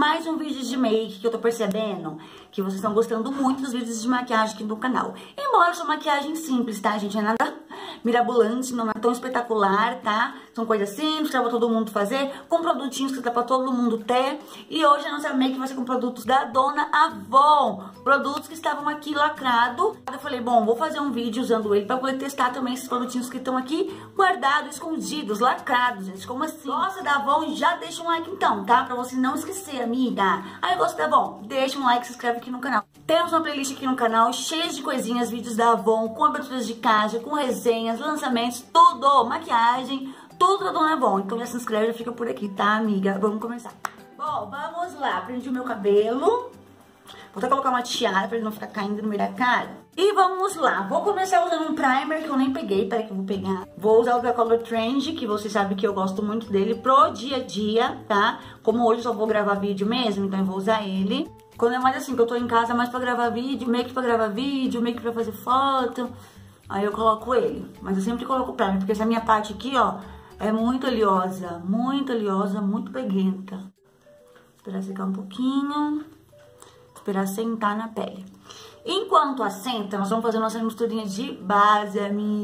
mais um vídeo de make que eu tô percebendo que vocês estão gostando muito dos vídeos de maquiagem aqui no canal. Embora são maquiagem simples, tá, gente? Não é nada mirabolante, não é tão espetacular, tá? São coisas simples, dá pra todo mundo fazer, com produtinhos que dá pra todo mundo ter. E hoje a nossa make vai ser com produtos da Dona Avon. Produtos que estavam aqui lacrados. Eu falei, bom, vou fazer um vídeo usando ele pra poder testar também esses produtinhos que estão aqui guardados, escondidos, lacrados, gente. Como assim? Gosta da Avon? Já deixa um like então, tá? Pra você não esquecer, amiga. Aí, gosta da Avon? Deixa um like, se inscreve aqui no canal. Temos uma playlist aqui no canal cheia de coisinhas, vídeos da Avon, com aberturas de caixa, com resenhas, lançamentos, tudo, maquiagem, tudo da Dona Avon. Então já se inscreve, já fica por aqui, tá, amiga? Vamos começar. Bom, vamos lá. Prendi o meu cabelo. Vou até colocar uma tiara pra ele não ficar caindo no meio da cara. E vamos lá. Vou começar usando um primer que eu nem peguei. Peraí que eu vou pegar. Vou usar o da Color Trend, que vocês sabem que eu gosto muito dele pro dia a dia, tá? Como hoje eu só vou gravar vídeo mesmo, então eu vou usar ele. Quando é mais assim, que eu tô em casa mais pra gravar vídeo, make pra gravar vídeo, make pra fazer foto, aí eu coloco ele. Mas eu sempre coloco o primer, porque essa minha parte aqui, ó, é muito oleosa, muito peguenta. Esperar secar um pouquinho, esperar sentar na pele. Enquanto assenta, nós vamos fazer nossa misturinha de base,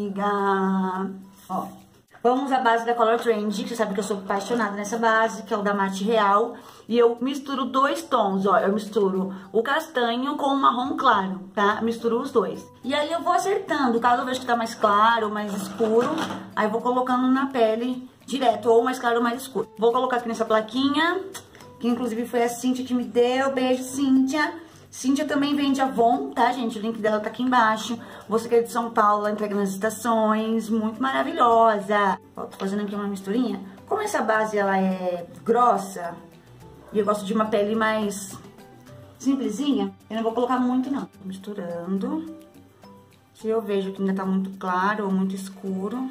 amiga. Ó, vamos usar a base da Color Trend, que você sabe que eu sou apaixonada nessa base, que é o da Mate Real. E eu misturo dois tons, ó. Eu misturo o castanho com o marrom claro, tá? Misturo os dois. E aí eu vou acertando, caso eu veja que tá mais claro, mais escuro, aí eu vou colocando na pele direto, ou mais claro ou mais escuro. Vou colocar aqui nessa plaquinha, que inclusive foi a Cíntia que me deu. Beijo, Cíntia. Cíntia também vende Avon, tá, gente? O link dela tá aqui embaixo. Você que é de São Paulo, ela entrega nas estações. Muito maravilhosa. Ó, tô fazendo aqui uma misturinha. Como essa base, ela é grossa, e eu gosto de uma pele mais simplesinha, eu não vou colocar muito, não. Tô misturando. Se eu vejo que ainda tá muito claro ou muito escuro,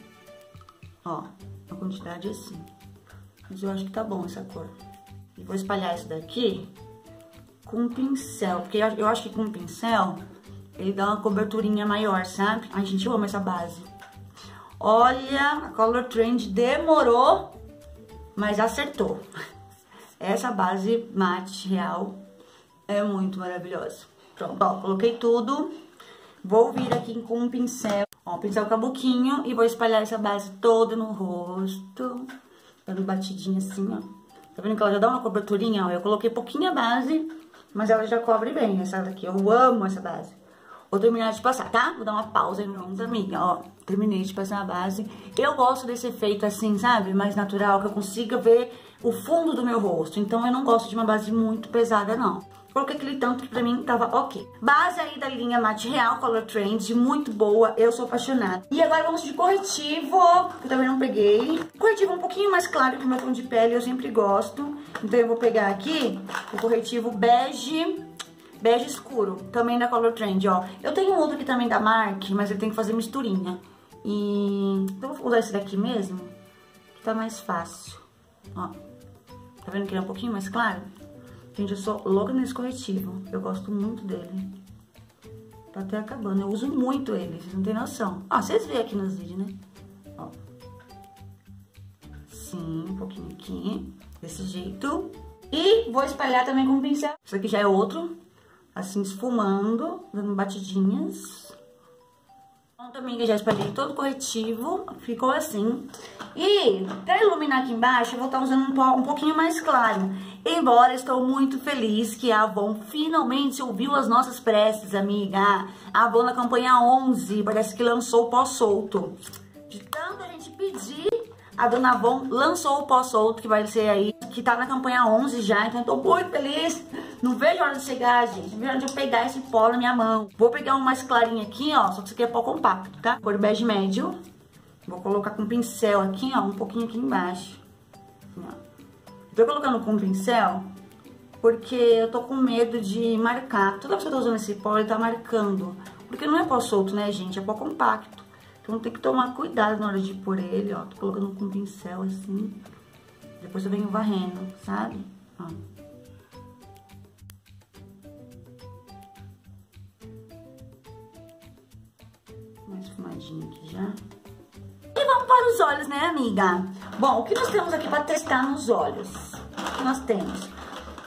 ó, a quantidade é assim. Mas eu acho que tá bom essa cor. E vou espalhar isso daqui com um pincel, porque eu acho que com um pincel ele dá uma coberturinha maior, sabe? Ai, gente, eu amo essa base. Olha, a Color Trend demorou, mas acertou. Essa base Mate Real é muito maravilhosa. Pronto, ó, coloquei tudo. Vou vir aqui com um pincel, ó, um pincel cabuquinho, e vou espalhar essa base toda no rosto, dando batidinha assim, ó. Tá vendo que ela já dá uma coberturinha, ó? Eu coloquei pouquinha base, mas ela já cobre bem essa daqui. Eu amo essa base. Vou terminar de passar, tá? Vou dar uma pausa aí, minha amiga, ó. Terminei de passar a base. Eu gosto desse efeito assim, sabe? Mais natural, que eu consiga ver o fundo do meu rosto. Então eu não gosto de uma base muito pesada, não. Coloquei aquele tanto que pra mim tava ok. Base aí da linha Mate Real, Color Trend, muito boa, eu sou apaixonada. E agora vamos de corretivo, que eu também não peguei. Corretivo um pouquinho mais claro que o meu tom de pele, eu sempre gosto. Então eu vou pegar aqui o corretivo bege escuro, também da Color Trend, ó. Eu tenho um outro aqui também da Marc, mas eu tenho que fazer misturinha. E então eu vou usar esse daqui mesmo, que tá mais fácil. Ó, tá vendo que ele é um pouquinho mais claro? Gente, eu sou louca nesse corretivo. Eu gosto muito dele. Tá até acabando. Eu uso muito ele, vocês não tem noção. Ó, vocês veem aqui nos vídeos, né? Ó. Sim, um pouquinho aqui. Desse jeito. E vou espalhar também com um pincel. Isso aqui já é outro. Assim, esfumando, dando batidinhas. Pronto, amiga, já espalhei todo o corretivo. Ficou assim. E pra iluminar aqui embaixo, eu vou estar usando um pouquinho mais claro. Embora estou muito feliz que a Avon finalmente ouviu as nossas preces, amiga. A Avon na campanha 11, parece que lançou o pó solto. De tanto a gente pedir, a Dona Avon lançou o pó solto, que vai ser aí, que tá na campanha 11 já. Então eu tô muito feliz. Não vejo a hora de chegar, gente. Não vejo a hora de eu pegar esse pó na minha mão. Vou pegar um mais clarinho aqui, ó, só que isso aqui é pó compacto, tá? Cor bege médio. Vou colocar com pincel aqui, ó, um pouquinho aqui embaixo. Ó. Tô colocando com pincel porque eu tô com medo de marcar. Toda vez que eu tô usando esse pó, ele tá marcando. Porque não é pó solto, né, gente? É pó compacto. Então tem que tomar cuidado na hora de pôr ele, ó. Tô colocando com pincel assim. Depois eu venho varrendo, sabe? Ó. Mais esfumadinho aqui já. E vamos para os olhos, né, amiga? Bom, o que nós temos aqui para testar nos olhos? O que nós temos?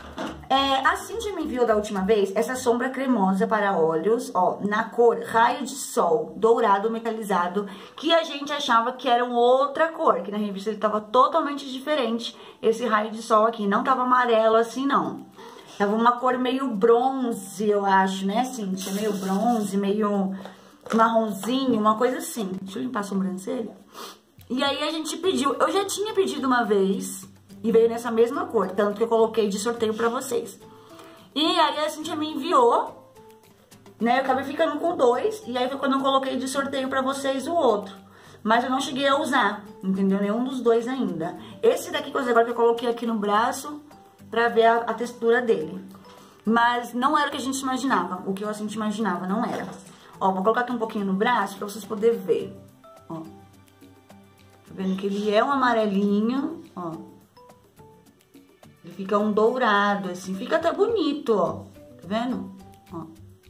A Cintia me enviou da última vez essa sombra cremosa para olhos, ó, na cor Raio de Sol, dourado metalizado, que a gente achava que era outra cor, que na revista ele tava totalmente diferente, esse Raio de Sol aqui, não tava amarelo assim, não. Tava uma cor meio bronze, eu acho, né, Cintia? Meio bronze, meio marronzinho, uma coisa assim. Deixa eu limpar a sobrancelha. E aí a gente pediu, eu já tinha pedido uma vez... E veio nessa mesma cor, tanto que eu coloquei de sorteio pra vocês. E aí a Cintia me enviou, né? Eu acabei ficando com 2. E aí foi quando eu coloquei de sorteio pra vocês o outro. Mas eu não cheguei a usar, entendeu? Nenhum dos 2 ainda. Esse daqui, coisa agora que eu coloquei aqui no braço, pra ver a textura dele. Mas não era o que a gente imaginava. O que a gente imaginava, não era. Ó, vou colocar aqui um pouquinho no braço pra vocês poderem ver. Ó. Tá vendo que ele é um amarelinho, ó. Ele fica um dourado, assim, fica até bonito, ó, tá vendo? Ó.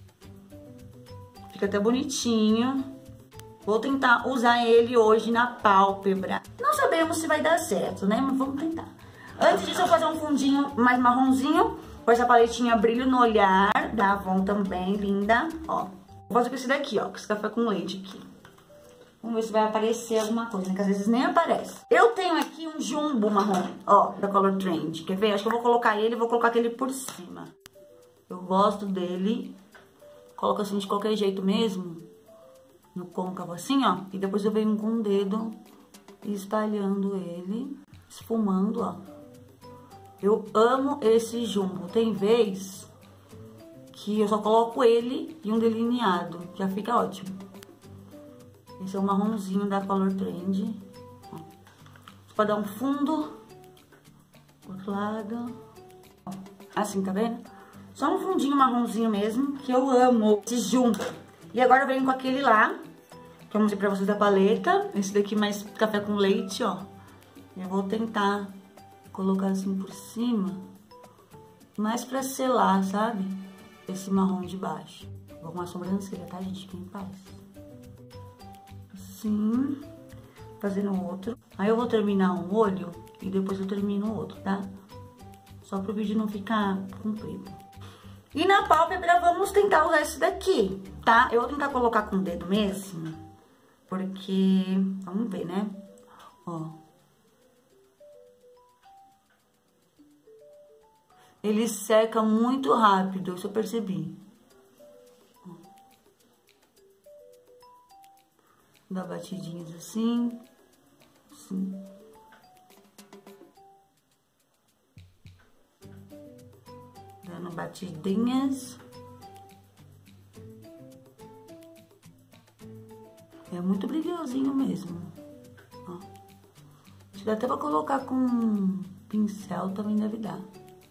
Fica até bonitinho. Vou tentar usar ele hoje na pálpebra. Não sabemos se vai dar certo, né? Mas vamos tentar. Antes disso, eu vou fazer um fundinho mais marronzinho, com essa paletinha Brilho no Olhar, da Avon também, linda, ó. Vou fazer com esse daqui, ó, com esse café com leite aqui. Vamos ver se vai aparecer alguma coisa, né? Que às vezes nem aparece. Eu tenho aqui um jumbo marrom, ó, da Color Trend. Quer ver? Acho que eu vou colocar ele e vou colocar aquele por cima. Eu gosto dele. Coloco assim de qualquer jeito mesmo. No côncavo assim, ó. E depois eu venho com o dedo espalhando ele. Esfumando, ó. Eu amo esse jumbo. Tem vez que eu só coloco ele e um delineado. Já fica ótimo. Esse é o marronzinho da Color Trend. Ó. Pode dar um fundo. Outro lado. Ó. Assim, tá vendo? Só um fundinho marronzinho mesmo, que eu amo. Esse junto. E agora eu venho com aquele lá, que eu mostrei pra vocês da paleta. Esse daqui mais café com leite, ó. Eu vou tentar colocar assim por cima. Mais pra selar, sabe? Esse marrom de baixo. Vou com a sobrancelha, tá, gente? Fiquem em paz. Assim, fazendo outro. Aí eu vou terminar um olho e depois eu termino o outro, tá? Só pro vídeo não ficar comprido. E na pálpebra vamos tentar usar esse daqui, tá? Eu vou tentar colocar com o dedo mesmo, porque... Vamos ver, né? Ó. Ele seca muito rápido, isso eu percebi. Dá batidinhas assim, assim. Dando batidinhas. É muito brilhosinho mesmo. Ó. Acho que dá até pra colocar com um pincel, também deve dar.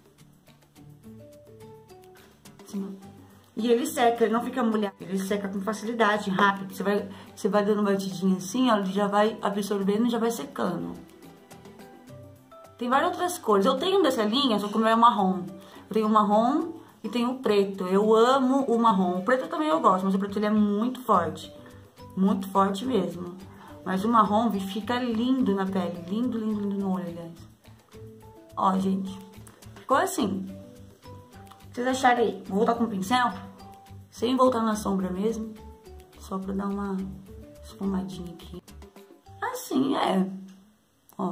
Assim, ó. E ele seca, ele não fica molhado, ele seca com facilidade, rápido. Você vai dando batidinha assim, ó, ele já vai absorvendo e já vai secando. Tem várias outras cores. Eu tenho dessa linha, só que o meu é marrom. Eu tenho o marrom e tenho o preto. Eu amo o marrom. O preto também eu gosto, mas o preto ele é muito forte. Muito forte mesmo. Mas o marrom fica lindo na pele. Lindo, lindo, lindo no olho, aliás. Ó, gente. Ficou assim. Vocês acharem aí? Vou voltar com o pincel, sem voltar na sombra mesmo, só pra dar uma esfumadinha aqui. Assim, é. Ó.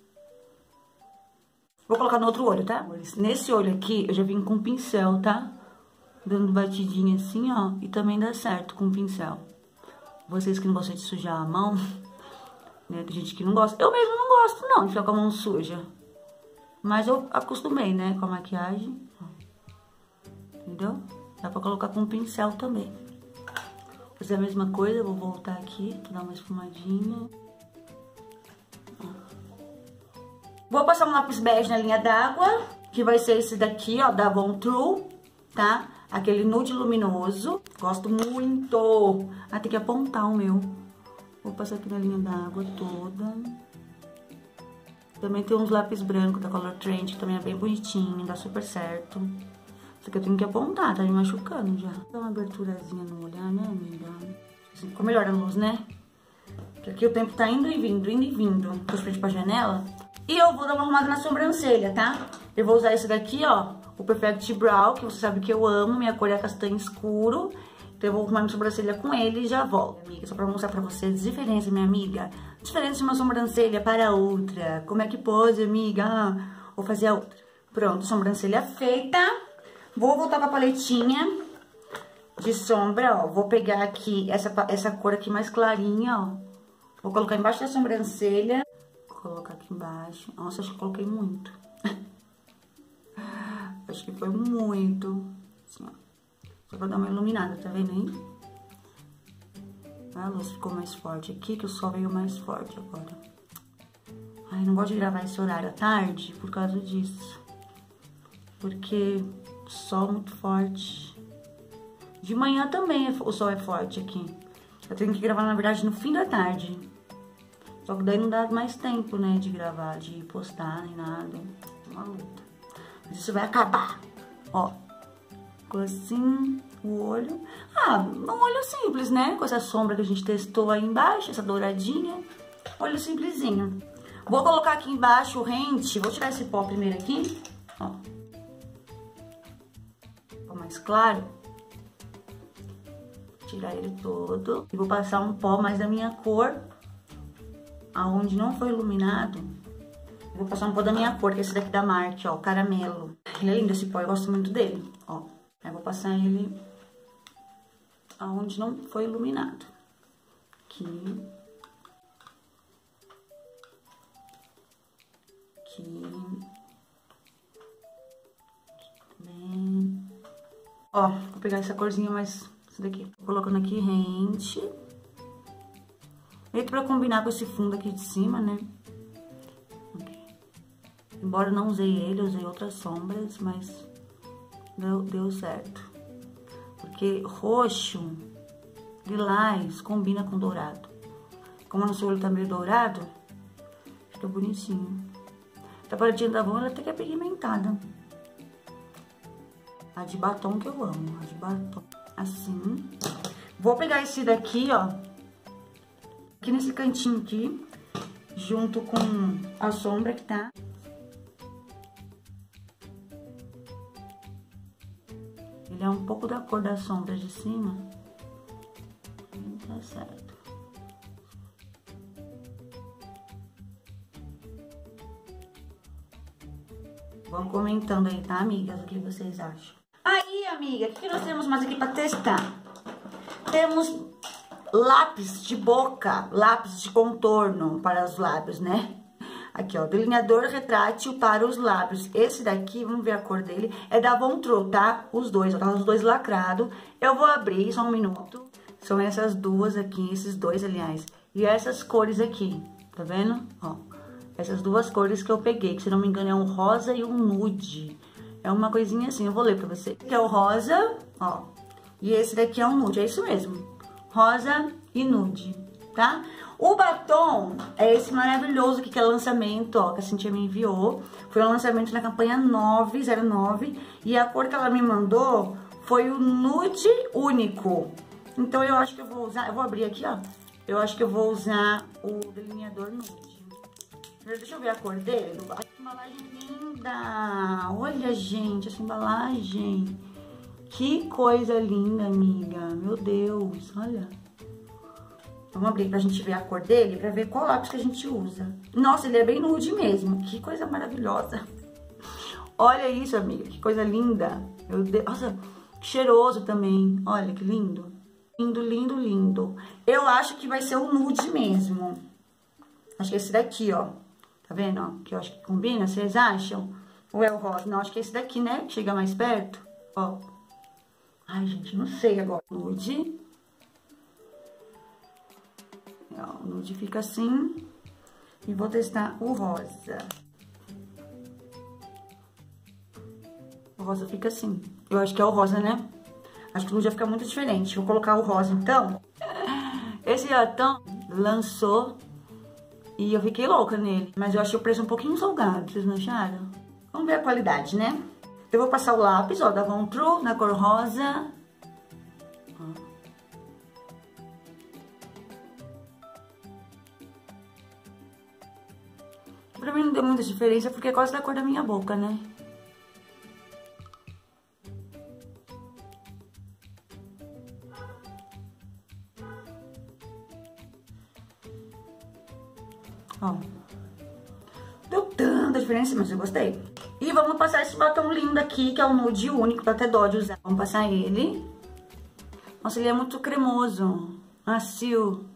Vou colocar no outro olho, tá? Nesse olho aqui, eu já vim com o pincel, tá? Dando batidinha assim, ó, e também dá certo com o pincel. Vocês que não gostam de sujar a mão, né? Tem gente que não gosta. Eu mesmo não gosto, não, de ficar com a mão suja. Mas eu acostumei, né, com a maquiagem. Entendeu? Dá pra colocar com um pincel também. Vou fazer a mesma coisa, vou voltar aqui, dar uma esfumadinha. Vou passar um lápis bege na linha d'água, que vai ser esse daqui, ó, da Avon True, tá? Aquele nude luminoso. Gosto muito. Ah, tem que apontar o meu. Vou passar aqui na linha d'água toda. Também tem uns lápis brancos da Color Trend, que também é bem bonitinho, dá super certo. Só que eu tenho que apontar, tá me machucando já. Dá uma aberturazinha no olhar, né, amiga? Assim ficou melhor a luz, né? Porque aqui o tempo tá indo e vindo, indo e vindo. Tô de frente pra janela. E eu vou dar uma arrumada na sobrancelha, tá? Eu vou usar esse daqui, ó, o Perfect Brow, que você sabe que eu amo, minha cor é castanho escuro. Então eu vou arrumar minha sobrancelha com ele e já volto, amiga. Só pra mostrar pra vocês a diferença, minha amiga. Diferença de uma sobrancelha para outra. Como é que pode, amiga? Ah, vou fazer a outra. Pronto, sobrancelha feita. Vou voltar com a paletinha de sombra, ó. Vou pegar aqui essa cor aqui mais clarinha, ó. Vou colocar embaixo da sobrancelha. Vou colocar aqui embaixo. Nossa, acho que coloquei muito. Acho que foi muito. Assim, ó. Só pra dar uma iluminada, tá vendo aí? A luz ficou mais forte aqui, que o sol veio mais forte agora. Ai, não gosto de gravar esse horário à tarde por causa disso. Porque o sol é muito forte. De manhã também o sol é forte aqui. Eu tenho que gravar, na verdade, no fim da tarde. Só que daí não dá mais tempo, né, de gravar, de postar, nem nada. É uma luta. Mas isso vai acabar. Ó. Ficou assim, o olho. Ah, um olho simples, né? Com essa sombra que a gente testou aí embaixo, essa douradinha. Olho simplesinho. Vou colocar aqui embaixo o rente. Vou tirar esse pó primeiro aqui. Ó. Ficou mais claro. Tirar ele todo. E vou passar um pó mais da minha cor. Aonde não foi iluminado. Vou passar um pó da minha cor, que é esse daqui da Marte, ó. Caramelo. Ele é lindo esse pó, eu gosto muito dele, ó. Aí vou passar ele aonde não foi iluminado. Aqui. Aqui. Aqui também. Ó, vou pegar essa corzinha mais... Essa daqui. Tô colocando aqui rente. Feito pra combinar com esse fundo aqui de cima, né? Okay. Embora eu não usei ele, eu usei outras sombras, mas... Deu certo. Porque roxo, lilás, combina com dourado. Como o nosso olho tá meio dourado, fica bonitinho. A paletinha da Avon, ela até que é pigmentada. A de batom que eu amo, a de batom. Assim. Vou pegar esse daqui, ó. Aqui nesse cantinho aqui, junto com a sombra que tá. Ele é um pouco da cor da sombra de cima. Tá certo. Vão comentando aí, tá, amigas? O que vocês acham? Aí, amiga, o que nós temos mais aqui pra testar? Temos lápis de boca, lápis de contorno para os lábios, né? Aqui, ó, delineador retrátil para os lábios. Esse daqui, vamos ver a cor dele, é da Von Tro, tá? Os dois, ó, tá os dois lacrados. Eu vou abrir, só um minuto. São essas duas aqui, esses dois, aliás. E essas cores aqui, tá vendo? Ó, essas duas cores que eu peguei, que se não me engano é um rosa e um nude. É uma coisinha assim, eu vou ler pra você. Esse aqui é o rosa, ó, e esse daqui é um nude, é isso mesmo. Rosa e nude, tá? O batom é esse maravilhoso aqui, que é lançamento, ó, que a Cintia me enviou. Foi um lançamento na campanha 909. E a cor que ela me mandou foi o nude único. Então eu acho que eu vou usar, eu vou abrir aqui, ó. Eu acho que eu vou usar o delineador nude. Deixa eu ver a cor dele. Ai, que embalagem linda! Olha, gente, essa embalagem. Que coisa linda, amiga. Meu Deus, olha. Vamos abrir pra gente ver a cor dele, pra ver qual lápis que a gente usa. Nossa, ele é bem nude mesmo. Que coisa maravilhosa. Olha isso, amiga. Que coisa linda. Meu Deus. Nossa, que cheiroso também. Olha, que lindo. Lindo, lindo, lindo. Eu acho que vai ser o nude mesmo. Acho que é esse daqui, ó. Tá vendo, ó? Que eu acho que combina, vocês acham? Ou é o rosa? Não, acho que é esse daqui, né? Chega mais perto. Ó. Ai, gente, não sei agora. Nude. Ó, o nude fica assim. E vou testar o rosa. O rosa fica assim. Eu acho que é o rosa, né? Acho que o nude vai ficar muito diferente. Vou colocar o rosa, então. Esse batom lançou e eu fiquei louca nele. Mas eu achei o preço um pouquinho salgado, vocês não acharam? Vamos ver a qualidade, né? Eu vou passar o lápis, ó, da Von Tro, na cor rosa. Pra mim não deu muita diferença, porque é quase da cor da minha boca, né? Ó. Deu tanta diferença, mas eu gostei. E vamos passar esse batom lindo aqui, que é um nude único, dá até dó de usar. Vamos passar ele. Nossa, ele é muito cremoso, macio.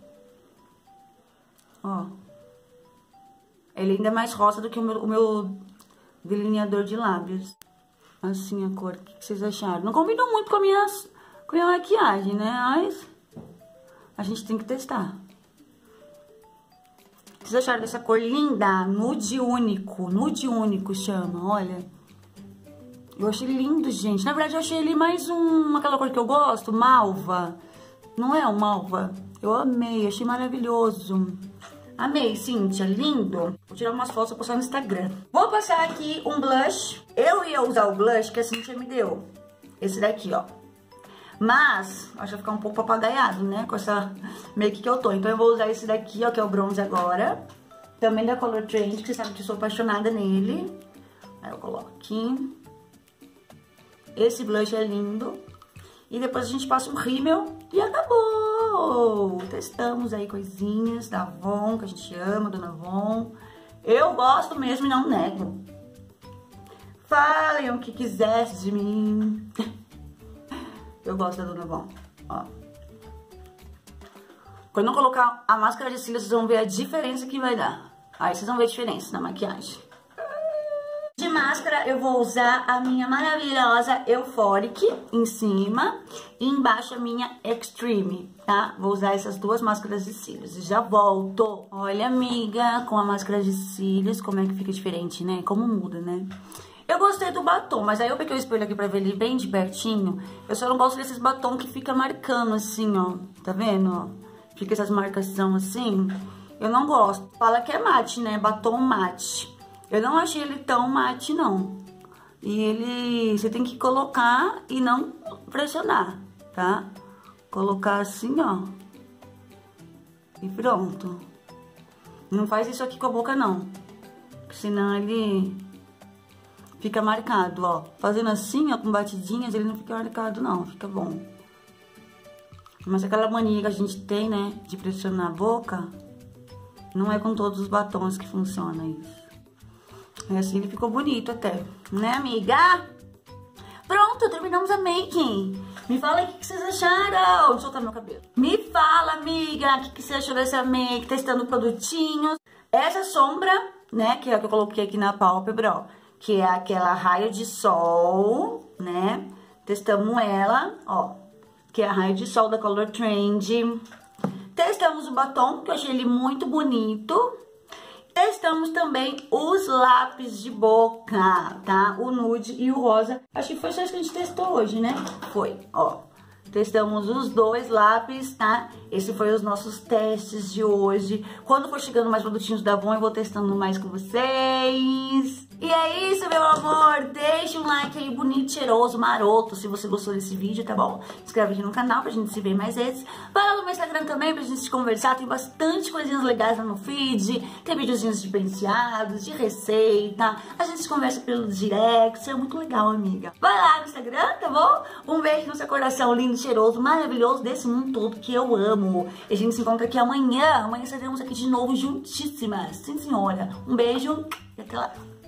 Ó. Ele ainda é mais rosa do que o meu delineador de lábios. Assim a cor. O que vocês acharam? Não combinou muito com a minha maquiagem, né? Mas a gente tem que testar. O que vocês acharam dessa cor linda? Nude único chama, olha. Eu achei lindo, gente. Na verdade, eu achei ele mais aquela cor que eu gosto, malva. Não é o malva? Eu amei, achei maravilhoso. Amei, Cíntia, lindo. Vou tirar umas fotos pra postar no Instagram. Vou passar aqui um blush. Eu ia usar o blush que a Cíntia me deu. Esse daqui, ó. Mas, acho que vai ficar um pouco papagaiado, né? Com essa make que eu tô. Então eu vou usar esse daqui, ó, que é o bronze agora. Também da Color Trend, que você sabe que eu sou apaixonada nele. Aí eu coloco aqui. Esse blush é lindo. E depois a gente passa um rímel e acabou! Testamos aí coisinhas da Avon, que a gente ama, Dona Avon. Eu gosto mesmo e não nego. Falem o que quiser de mim. Eu gosto da Dona Avon, ó. Quando eu colocar a máscara de cílios, vocês vão ver a diferença que vai dar. Aí vocês vão ver a diferença na maquiagem. De máscara, eu vou usar a minha maravilhosa Euphoric em cima e embaixo a minha Extreme, tá? Vou usar essas duas máscaras de cílios e já volto. Olha, amiga, com a máscara de cílios, como é que fica diferente, né? Como muda, né? Eu gostei do batom, mas aí eu peguei o espelho aqui pra ver ele bem de pertinho. Eu só não gosto desses batom que fica marcando assim, ó. Tá vendo? Fica essas marcação assim. Eu não gosto. Fala que é mate, né? Batom mate. Eu não achei ele tão mate, não. E ele... Você tem que colocar e não pressionar, tá? Colocar assim, ó. E pronto. Não faz isso aqui com a boca, não. Porque senão ele fica marcado, ó. Fazendo assim, ó, com batidinhas, ele não fica marcado, não. Fica bom. Mas aquela mania que a gente tem, né, de pressionar a boca, não é com todos os batons que funciona isso. E assim ele ficou bonito até, né, amiga? Pronto, terminamos a make. Me fala aí o que vocês acharam. Deixa eu soltar meu cabelo. Me fala, amiga, o que você achou dessa make, testando produtinhos. Essa sombra, né, que é a que eu coloquei aqui na pálpebra, ó, que é aquela raio de sol, né? Testamos ela, ó, que é a raio de sol da Color Trend. Testamos o batom, que eu achei ele muito bonito. Testamos também os lápis de boca, tá? O nude e o rosa. Acho que foi só isso que a gente testou hoje, né? Foi, ó. Testamos os dois lápis, tá? Esse foi os nossos testes de hoje. Quando for chegando mais produtinhos da Avon, eu vou testando mais com vocês. E é isso, meu amor. Deixa um like aí bonito, cheiroso, maroto, se você gostou desse vídeo, tá bom? Se inscreve aqui no canal pra gente se ver mais vezes. Vai lá no meu Instagram também pra gente conversar. Tem bastante coisinhas legais lá no feed. Tem videozinhos de penteados, de receita. A gente conversa pelo direct. É muito legal, amiga. Vai lá no Instagram, tá bom? Um beijo no seu coração lindo, cheiroso, maravilhoso desse mundo todo que eu amo. E a gente se encontra aqui amanhã. Amanhã estaremos aqui de novo juntíssimas. Sim, senhora. Um beijo e até lá.